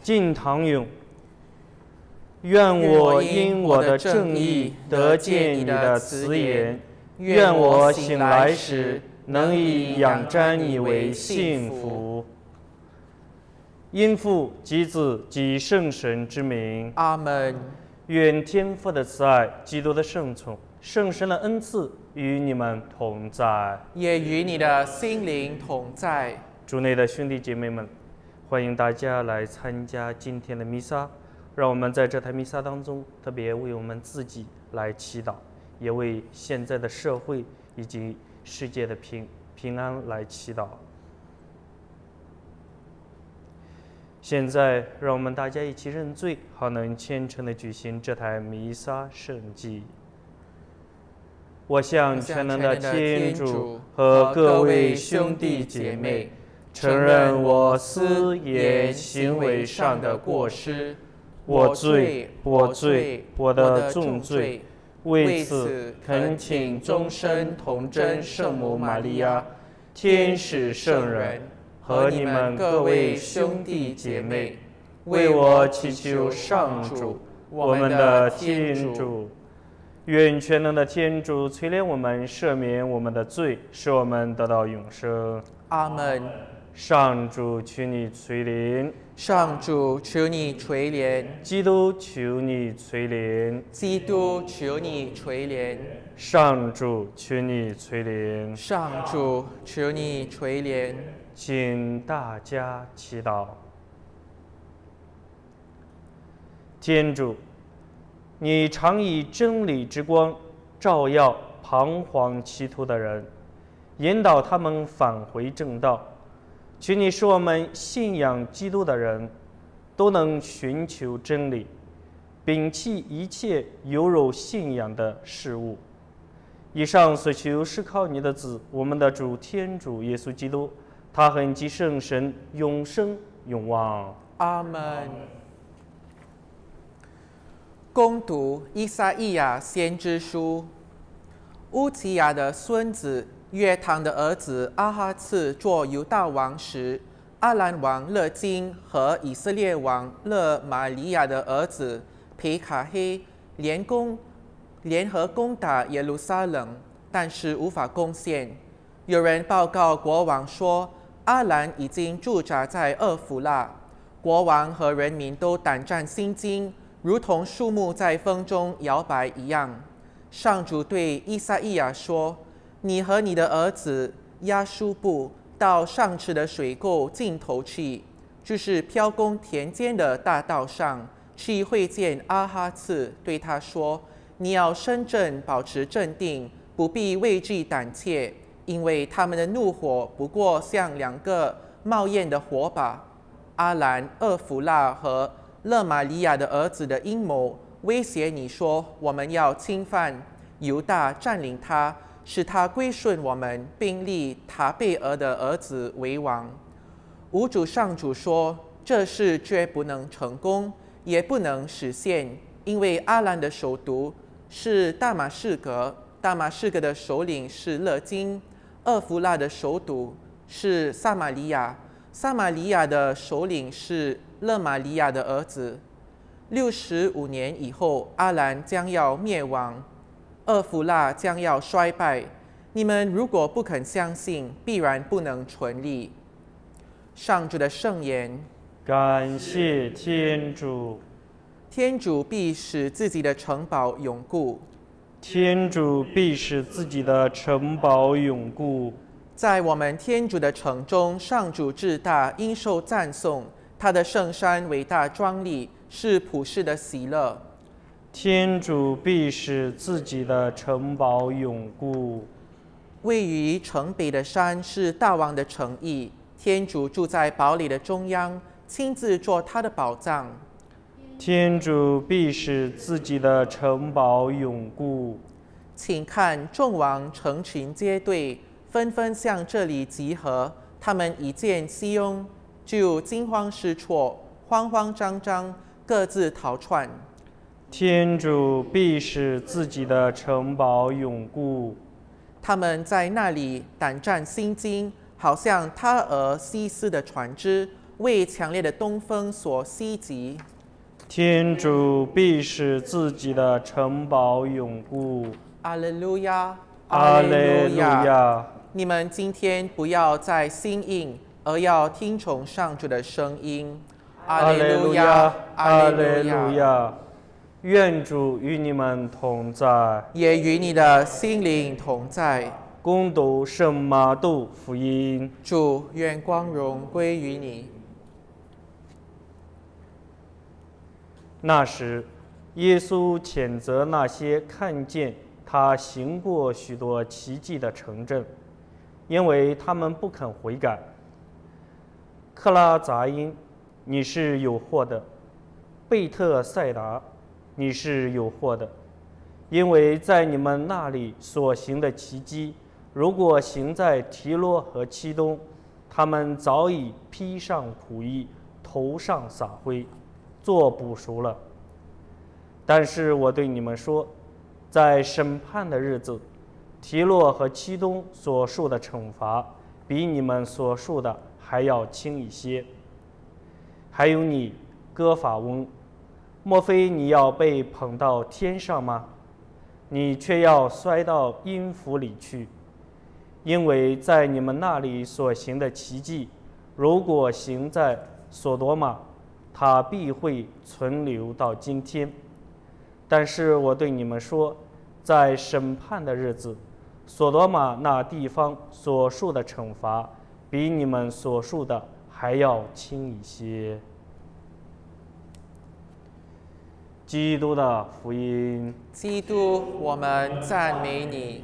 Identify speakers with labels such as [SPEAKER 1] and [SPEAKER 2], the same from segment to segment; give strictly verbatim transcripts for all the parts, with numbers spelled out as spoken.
[SPEAKER 1] 敬堂咏。愿我因我的正义得见你的慈颜，愿我醒来时能以仰瞻你为幸福。因父及子及圣神之名，
[SPEAKER 2] 阿门。
[SPEAKER 1] 愿天父的慈爱、基督的圣宠、圣神的恩赐与你们同在，
[SPEAKER 2] 也与你的心灵同在。
[SPEAKER 1] 主内的兄弟姐妹们，欢迎大家来参加今天的弥撒。让我们在这台弥撒当中，特别为我们自己来祈祷，也为现在的社会以及世界的平平安来祈祷。现在，让我们大家一起认罪，好能虔诚地举行这台弥撒圣祭。我向全能的天主和各位兄弟姐妹承认我思言行为上的过失，我罪，我罪，我的重罪。为此，恳请终身童真圣母玛利亚、天使圣人和你们各位兄弟姐妹，为我祈求上主，我们的天主。愿全能的天主垂怜我们，赦免我们的罪，使我们得到永生。
[SPEAKER 2] 阿门。
[SPEAKER 1] 上主，求你垂怜。
[SPEAKER 2] 上主，求你垂怜。
[SPEAKER 1] 基督，求你垂怜。
[SPEAKER 2] 基督，求你垂怜。
[SPEAKER 1] 上主，求你垂怜。
[SPEAKER 2] 上主，求你垂怜。
[SPEAKER 1] 请大家祈祷。天主，你常以真理之光照耀彷徨歧途的人，引导他们返回正道。求你使我们信仰基督的人都能寻求真理，摒弃一切有辱信仰的事物。以上所求是靠你的子，我们的主天主耶稣基督，他和及圣神永生永望。
[SPEAKER 2] 阿门。恭读以赛亚亚先知书。乌齐亚的孙子约堂的儿子阿哈次做犹大王时，阿兰王勒金和以色列王勒玛利亚的儿子皮卡黑联攻联合攻打耶路撒冷，但是无法攻陷。有人报告国王说，阿兰已经驻扎在厄弗拉。国王和人民都胆战心惊，如同树木在风中摇摆一样。上主对以赛亚亚说，你和你的儿子亚舒布到上池的水沟尽头去，就是飘宫田间的大道上，去会见阿哈次，对他说，你要深正保持镇定，不必畏惧胆怯，因为他们的怒火不过像两个冒烟的火把。阿兰、厄弗拉和勒玛利亚的儿子的阴谋威胁你说，我们要侵犯犹大，占领他，使他归顺我们，并立塔贝俄的儿子为王。吾主上主说，这事绝不能成功，也不能实现，因为阿兰的首都是大马士革，大马士革的首领是勒金，厄弗拉的首都是撒玛利亚，撒玛利亚的首领是勒玛利亚的儿子。六十五年以后，阿兰将要灭亡，厄弗拉将要衰败。你们如果不肯相信，必然不能存立。上主的圣言。
[SPEAKER 1] 感谢天主。
[SPEAKER 2] 天主必使自己的城堡永固。
[SPEAKER 1] 天主必使自己的城堡永固。
[SPEAKER 2] 在我们天主的城中，上主至大，应受赞颂。他的圣山伟大壮丽，是普世的喜乐。
[SPEAKER 1] 天主必使自己的城堡永固。
[SPEAKER 2] 位于城北的山是大王的城邑，天主住在堡垒的中央，亲自做他的宝藏。
[SPEAKER 1] 天主必使自己的城堡永固。
[SPEAKER 2] 请看，众王成群结队，纷纷向这里集合。他们一见西翁，就惊慌失措，慌慌张张，各自逃窜。
[SPEAKER 1] 天主必使自己的城堡永固。
[SPEAKER 2] 他们在那里胆战心惊，好像塔尔西斯的船只， 为强烈的东风所袭击。
[SPEAKER 1] 天主必使自己的城堡永固。
[SPEAKER 2] 阿利路亚，
[SPEAKER 1] 阿利路亚。
[SPEAKER 2] 你们今天不要再心硬，而要听从上主的声音。
[SPEAKER 1] 阿利路亚，阿利路亚。愿主与你们同在，
[SPEAKER 2] 也与你的心灵同在。
[SPEAKER 1] 恭读圣马窦福音。
[SPEAKER 2] 主，愿光荣归于你。
[SPEAKER 1] 那时，耶稣谴责那些看见他行过许多奇迹的城镇，因为他们不肯悔改。克拉杂因，你是有祸的；贝特赛达，你是有祸的，因为在你们那里所行的奇迹，如果行在提洛和漆东，他们早已披上仆役，头上撒灰，做捕赎了。但是我对你们说，在审判的日子，提洛和漆东所受的惩罚，比你们所受的还要轻一些。还有你，哥法翁，莫非你要被捧到天上吗？你却要摔到阴府里去。因为在你们那里所行的奇迹，如果行在索多玛，它必会存留到今天。但是我对你们说，在审判的日子，索多玛那地方所受的惩罚，比你们所受的还要轻一些。基督的福音。
[SPEAKER 2] 基督，我们赞美你。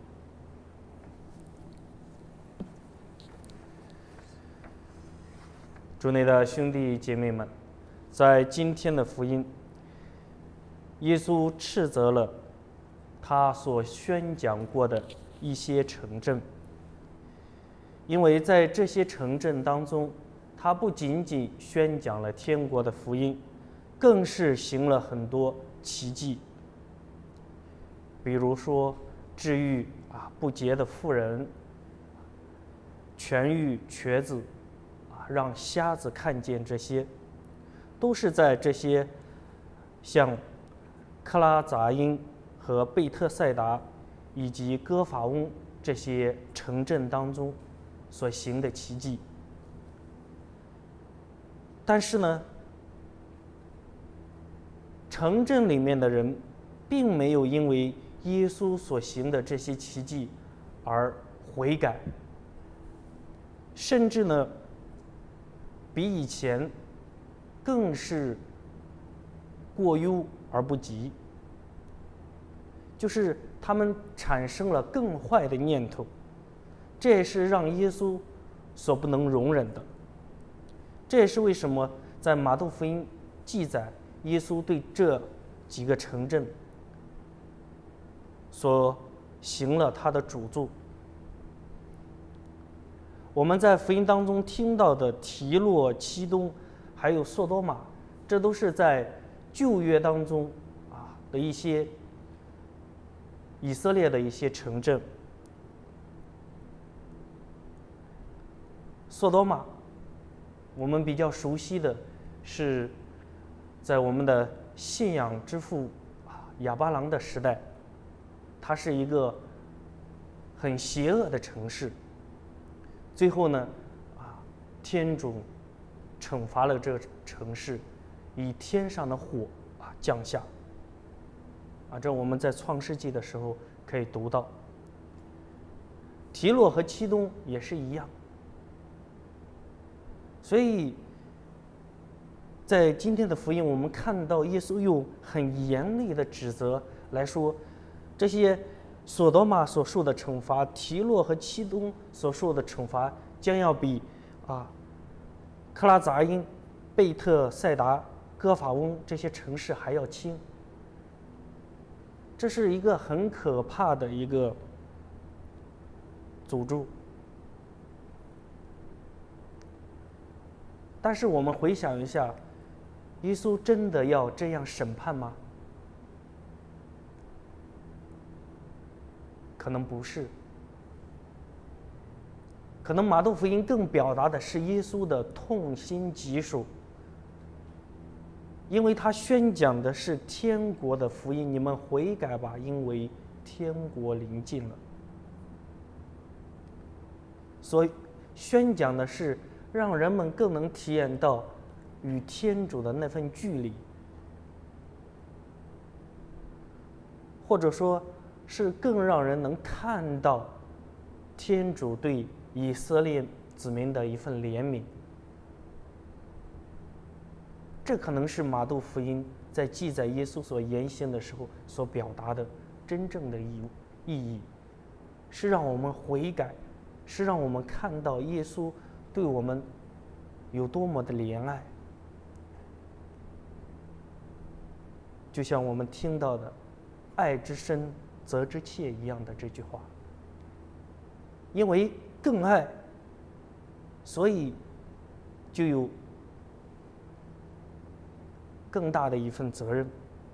[SPEAKER 1] 主内的兄弟姐妹们，在今天的福音，耶稣斥责了他所宣讲过的一些城镇，因为在这些城镇当中，他不仅仅宣讲了天国的福音，更是行了很多奇迹，比如说治愈啊不洁的妇人，痊愈瘸子，啊让瞎子看见，这些都是在这些像克拉杂因和贝特赛达以及哥法翁这些城镇当中所行的奇迹。但是呢，城镇里面的人并没有因为耶稣所行的这些奇迹而悔改，甚至呢，比以前更是过忧而不及，就是他们产生了更坏的念头，这也是让耶稣所不能容忍的。这也是为什么在马窦福音记载耶稣对这几个城镇所行了他的诅咒。我们在福音当中听到的提洛、漆东还有索多玛，这都是在旧约当中啊的一些以色列的一些城镇。索多玛我们比较熟悉的是在我们的信仰之父亚巴郎的时代，它是一个很邪恶的城市。最后呢，啊，天主惩罚了这个城市，以天上的火啊降下。啊，这我们在创世纪的时候可以读到。提洛和漆东也是一样。所以，在今天的福音，我们看到耶稣用很严厉的指责来说，这些索多玛所受的惩罚，提洛和漆东所受的惩罚，将要比啊克拉杂因、贝特赛达、哥法翁这些城市还要轻。这是一个很可怕的一个诅咒。但是我们回想一下，耶稣真的要这样审判吗？可能不是。 可能马窦福音更表达的是耶稣的痛心疾首，因为他宣讲的是天国的福音，你们悔改吧，因为天国临近了。所以宣讲的是让人们更能体验到与天主的那份距离，或者说是更让人能看到天主对以色列子民的一份怜悯。这可能是马窦福音在记载耶稣所言行的时候所表达的真正的意意义，是让我们悔改，是让我们看到耶稣对我们有多么的怜爱。就像我们听到的“爱之深，责之切”一样的这句话。因为更爱，所以就有更大的一份责任。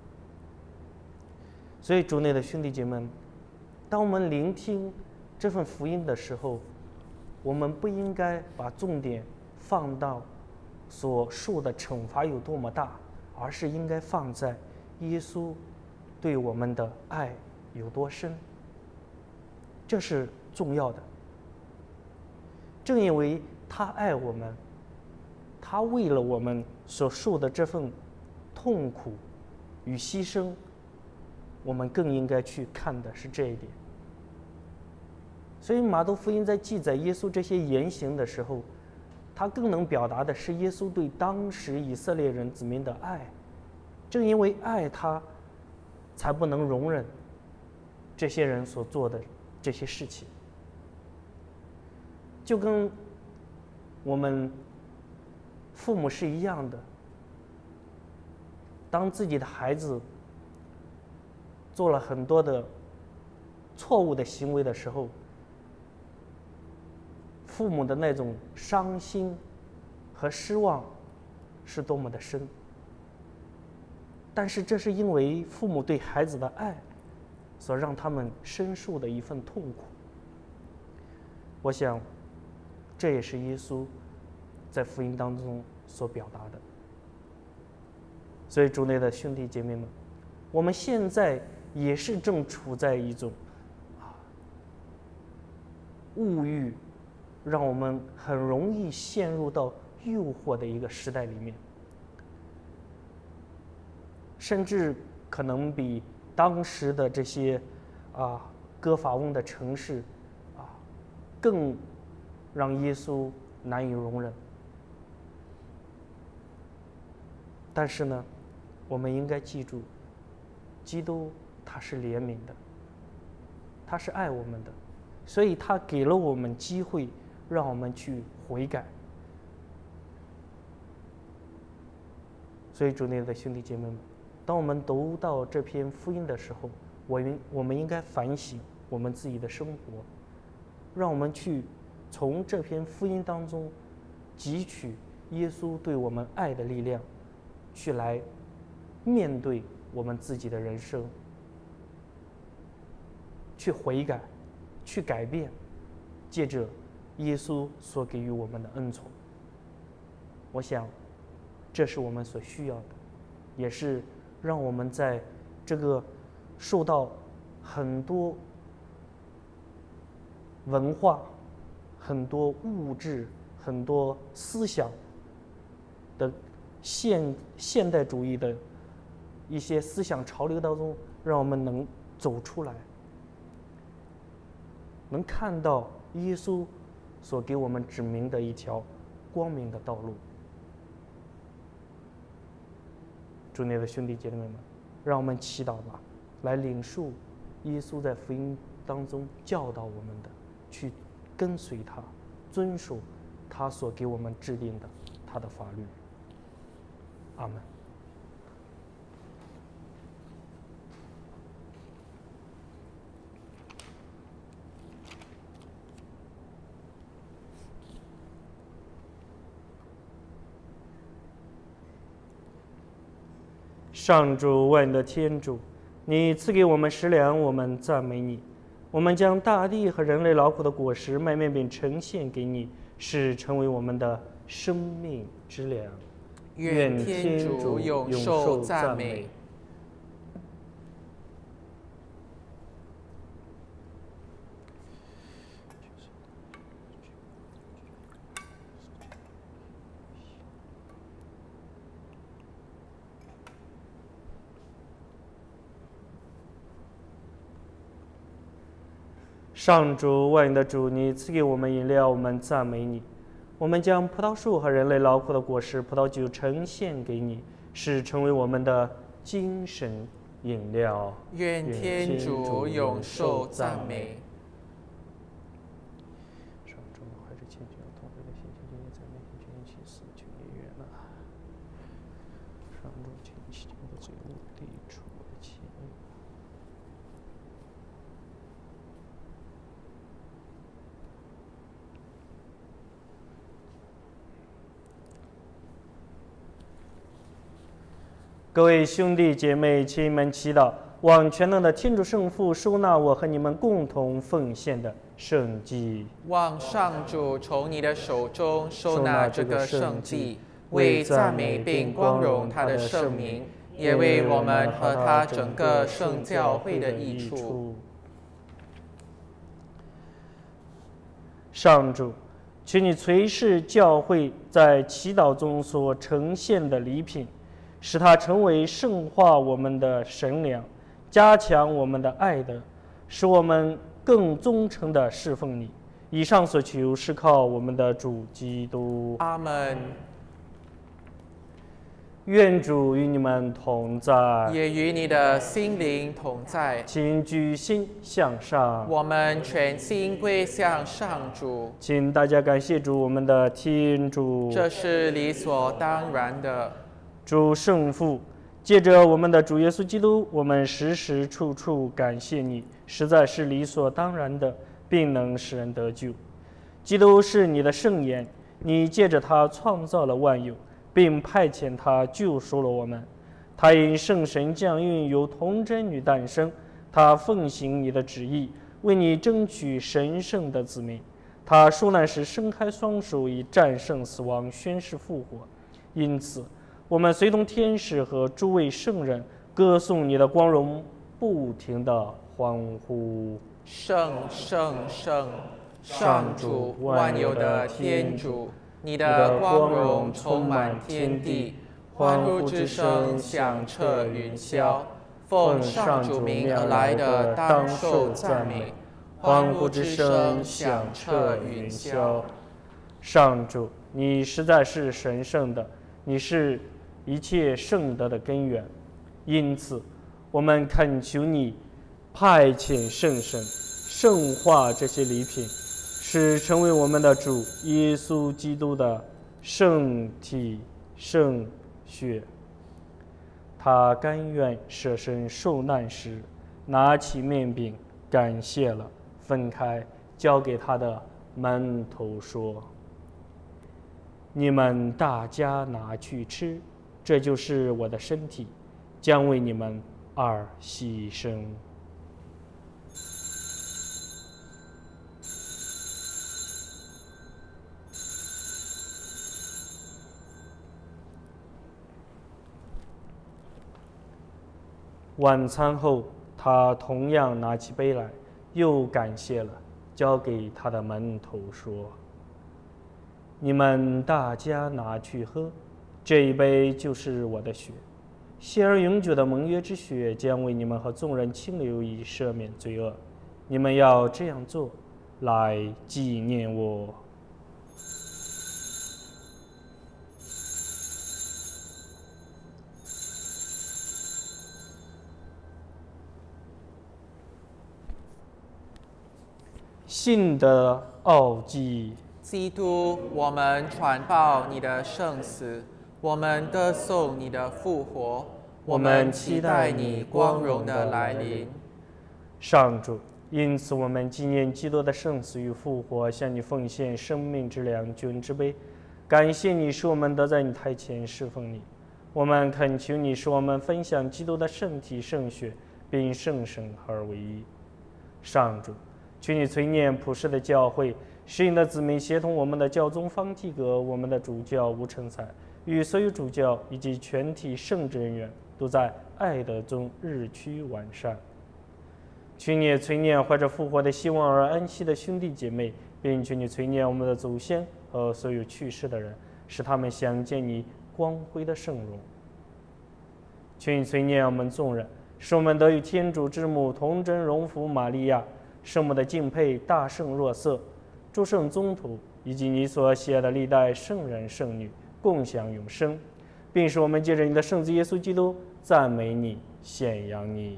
[SPEAKER 1] 所以主内的兄弟姐妹们，当我们聆听这份福音的时候，我们不应该把重点放到所受的惩罚有多么大，而是应该放在耶稣对我们的爱有多深，这是重要的。正因为他爱我们，他为了我们所受的这份痛苦与牺牲，我们更应该去看的是这一点。所以马窦福音在记载耶稣这些言行的时候，他更能表达的是耶稣对当时以色列人子民的爱。正因为爱他，才不能容忍这些人所做的这些事情。就跟我们父母是一样的，当自己的孩子做了很多的错误的行为的时候，父母的那种伤心和失望是多么的深。但是这是因为父母对孩子的爱所让他们深受的一份痛苦。我想这也是耶稣在福音当中所表达的。所以主内的兄弟姐妹们，我们现在也是正处在一种啊物欲让我们很容易陷入到诱惑的一个时代里面，甚至可能比当时的这些啊哥法翁的城市啊更让耶稣难以容忍。但是呢，我们应该记住，基督他是怜悯的，他是爱我们的，所以他给了我们机会，让我们去悔改。所以主内的兄弟姐妹们，当我们读到这篇福音的时候，我们我们应该反省我们自己的生活，让我们去从这篇福音当中汲取耶稣对我们爱的力量，去来面对我们自己的人生，去悔改，去改变，借着耶稣所给予我们的恩宠。我想这是我们所需要的，也是让我们在这个受到很多文化、很多物质、很多思想的现现代主义的一些思想潮流当中，让我们能走出来，能看到耶稣所给我们指明的一条光明的道路。主内的兄弟姐妹们，让我们祈祷吧，来领受耶稣在福音当中教导我们的，去跟随他，遵守他所给我们制定的他的法律。阿们。上主万的天主，你赐给我们食粮，我们赞美你； 我们将大地和人类劳苦的果实卖面饼呈现给你，是成为我们的生命之粮。
[SPEAKER 2] 愿天主永受赞美。
[SPEAKER 1] 上主，万有的主，你赐给我们饮料，我们赞美你。我们将葡萄树和人类劳苦的果实葡萄酒呈现给你，是成为我们的精神饮料。
[SPEAKER 2] 愿天主永受赞美。
[SPEAKER 1] 上主，怀着虔诚同悲的心情，今天在面前全心祈死，求你原谅。上主，请洗净我的罪恶，抵除我的歉意。各位兄弟姐妹，请你们祈祷，望全能的天主圣父收纳我和你们共同奉献的圣祭。
[SPEAKER 2] 望上主从你的手中收纳这个圣祭，为赞美并光荣他的圣名，也为我们和他整个圣教会的益处。
[SPEAKER 1] 上主，请你垂视教会在祈祷中所呈现的礼品，使它成为圣化我们的神粮，加强我们的爱德，使我们更忠诚地侍奉你。以上所求是靠我们的主基督。
[SPEAKER 2] 阿们。
[SPEAKER 1] 愿主与你们同在，
[SPEAKER 2] 也与你的心灵同在。
[SPEAKER 1] 请举心向上，
[SPEAKER 2] 我们全心归向上主。
[SPEAKER 1] 请大家感谢主，我们的天主。
[SPEAKER 2] 这是理所当然的。
[SPEAKER 1] 主圣父，借着我们的主耶稣基督，我们时时处处感谢你，实在是理所当然的，并能使人得救。基督是你的圣言，你借着他创造了万有，并派遣他救赎了我们。他因圣神降孕，由童贞女诞生，他奉行你的旨意，为你争取神圣的子民。他受难时伸开双手，以战胜死亡，宣誓复活。因此我们随同天使和诸位圣人歌颂你的光荣，不停地欢呼：
[SPEAKER 2] 圣圣圣，上主万有的天主，你的光荣充满天地，欢呼之声响彻云霄。奉上主名而来的当受赞美，欢呼之声响彻云霄。
[SPEAKER 1] 上主，你实在是神圣的，你是一切圣德的根源，因此我们恳求你派遣圣神圣化这些礼品，使成为我们的主耶稣基督的圣体圣血。他甘愿舍身受难时，拿起面饼感谢了，分开交给他的门徒说：你们大家拿去吃，这就是我的身体，将为你们而牺牲。晚餐后，他同样拿起杯来，又感谢了，交给他的门徒说：你们大家拿去喝，这一杯就是我的血，现而永久的盟约之血，将为你们和众人清流，以赦免罪恶。你们要这样做，来纪念我。信的奥迹。
[SPEAKER 2] 基督，我们传报你的圣死，我们歌颂你的复活，我们期待你光荣的来临。
[SPEAKER 1] 上主，因此我们纪念基督的圣死与复活，向你奉献生命之粮、救恩之杯，感谢你使我们得在你台前侍奉你。我们恳求你使我们分享基督的圣体圣血，并圣神合而为一。上主， 求你垂念普世的教会，使你的子民协同我们的教宗方济各、我们的主教吴成才与所有主教以及全体圣职人员都在爱德中日趋完善。求你垂念怀着复活的希望而安息的兄弟姐妹，并求你垂念我们的祖先和所有去世的人，使他们相见你光辉的圣容。求你垂念我们众人，使我们得与天主之母童真荣福玛利亚、圣母的敬佩大圣若瑟、诸圣宗徒以及你所喜爱的历代圣人圣女共享永生，并使我们借着你的圣子耶稣基督赞美你、显扬你。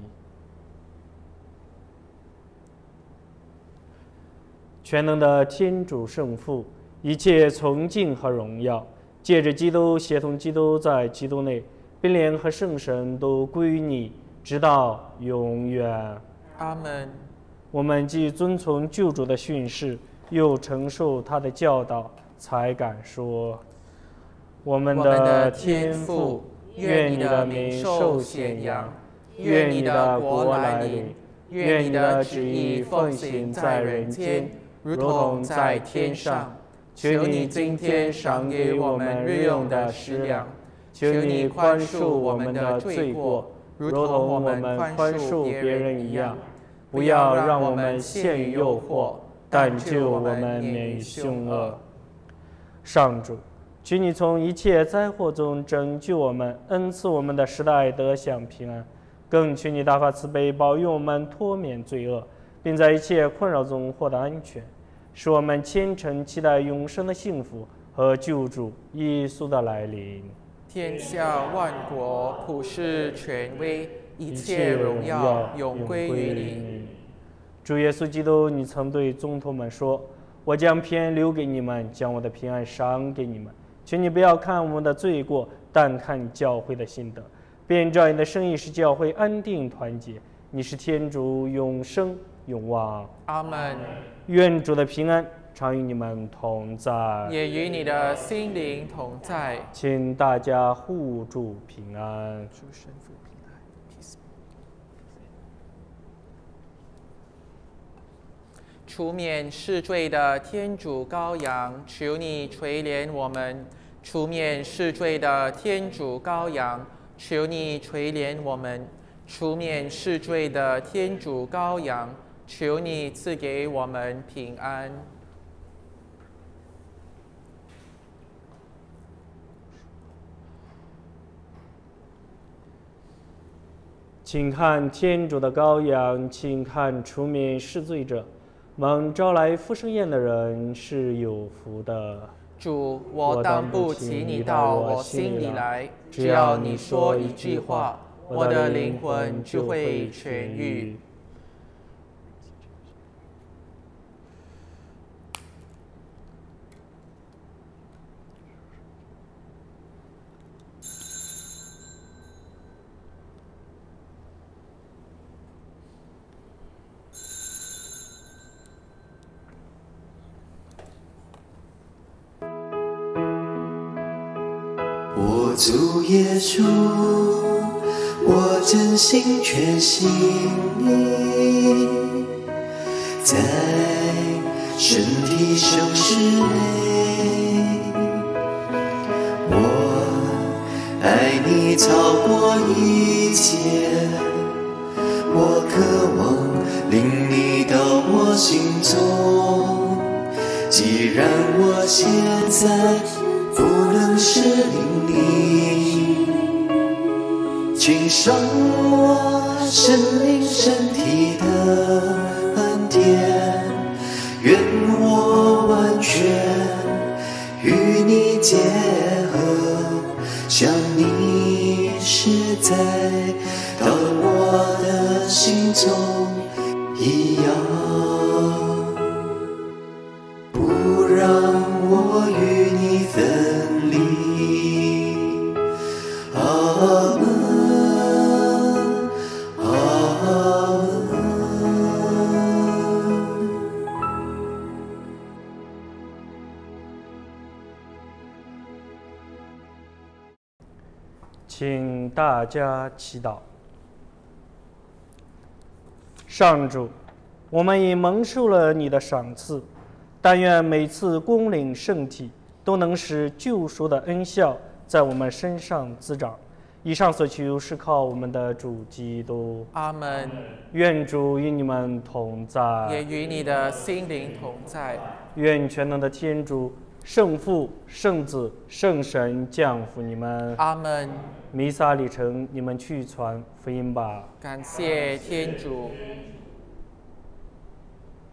[SPEAKER 1] 全能的天主圣父，一切崇敬和荣耀，借着基督协同基督在基督内，并联和圣神都归于你，直到永远。
[SPEAKER 2] 阿门。
[SPEAKER 1] 我们既遵从救主的训示，又承受他的教导，才敢说：我们的天父，愿你的名受显扬，愿你的国来临，愿你的旨意奉行在人间，如同在天上。求你今天赏给我们日用的食粮，求你宽恕我们的罪过，如同我们宽恕别人一样。不要让我们陷于诱惑，但救我们免于凶恶。上主，求你从一切灾祸中拯救我们，恩赐我们的时代得享平安，更求你大发慈悲，保佑我们脱免罪恶，并在一切困扰中获得安全，使我们虔诚期待永生的幸福和救主耶稣的来临。
[SPEAKER 2] 天下万国普世权威，一切荣耀永归于你。
[SPEAKER 1] 主耶稣基督，你曾对宗徒们说：我将平安留给你们，将我的平安赏给你们。请你不要看我们的罪过，但看教会的心得，便照你的生意使教会安定团结。你是天主，永生永旺。
[SPEAKER 2] 阿门。
[SPEAKER 1] 愿主的平安常与你们同在，
[SPEAKER 2] 也与你的心灵同在。
[SPEAKER 1] 请大家互助平安。
[SPEAKER 2] 祝神父平安。Peace。除免世罪的天主羔羊，求你垂怜我们；除免世罪的天主羔羊，求你垂怜我们；除免世罪的天主羔羊，求你赐给我们平安。
[SPEAKER 1] 请看天主的羔羊，请看除免世罪者。蒙招来复生宴的人是有福的。
[SPEAKER 2] 主，我当不起你到我心里来，只要你说一句话，我的灵魂就会痊愈。
[SPEAKER 3] 我主耶稣，我真心全心你，在身体圣事内，我爱你超过一切，我渴望领你到我心中。既然我现在不能是领你，请赏我生命身体的恩典，愿我完全与你结合，像你是在到我的心中一样，不让我与你分离。阿门，阿门。
[SPEAKER 1] 请大家祈祷。上主， 我们已蒙受了你的赏赐，但愿每次恭领圣体都能使救赎的恩效在我们身上滋长。以上所求是靠我们的主基督。
[SPEAKER 2] 阿门。
[SPEAKER 1] 愿主与你们同在，
[SPEAKER 2] 也与你的心灵同在。
[SPEAKER 1] 愿全能的天主、圣父、圣子、圣神降福你们。
[SPEAKER 2] 阿门。
[SPEAKER 1] 弥撒礼成，你们去传福音吧。
[SPEAKER 2] 感谢天主。